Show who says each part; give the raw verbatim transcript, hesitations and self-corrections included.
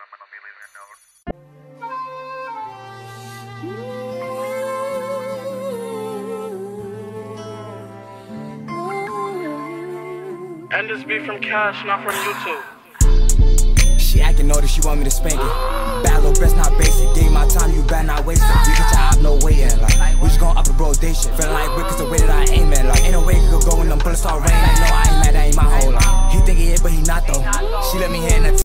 Speaker 1: And this beat from Cash, not from YouTube.
Speaker 2: She acting naughty, she want me to spank it. Bad little best, not basic. Gave my time, you better not waste it. We get your op, no waiting. Like, we just gon' up the rotation. Feeling like Rick is the way that I aim it. Like, ain't no way it could go when them bullets start raining. Like, no, I ain't mad, that ain't my whole life. He think he hit, but he not though. She let me hit in the